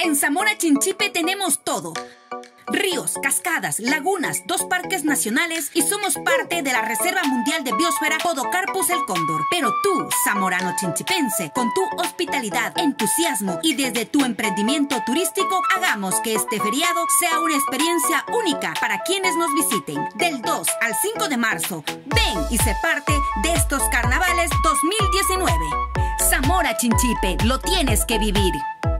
En Zamora Chinchipe tenemos todo. Ríos, cascadas, lagunas, 2 parques nacionales y somos parte de la Reserva Mundial de Biosfera Podocarpus el Cóndor. Pero tú, zamorano chinchipense, con tu hospitalidad, entusiasmo y desde tu emprendimiento turístico, hagamos que este feriado sea una experiencia única para quienes nos visiten. Del 2 al 5 de marzo, ven y sé parte de estos carnavales 2019. Zamora Chinchipe, lo tienes que vivir.